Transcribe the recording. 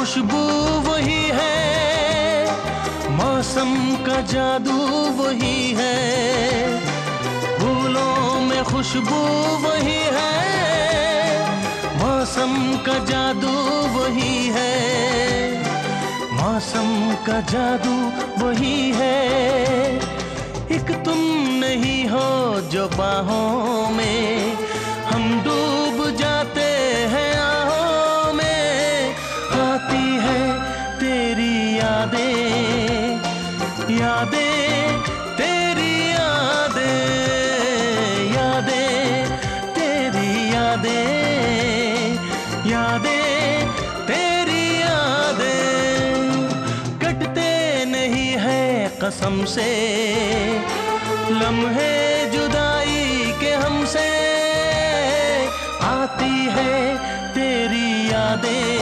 खुशबू वही है, मौसम का जादू वही है। फूलों में खुशबू वही है, मौसम का जादू वही है। मौसम का जादू वही है। एक तुम नहीं हो जो बाहों में, हम डूब जाते हैं आहों में। आती है तेरी यादें, यादें तेरी यादें, यादें तेरी यादें, यादें तेरी यादें। कटते नहीं है कसम से लम्हे जुदाई के हमसे। आती है तेरी यादें,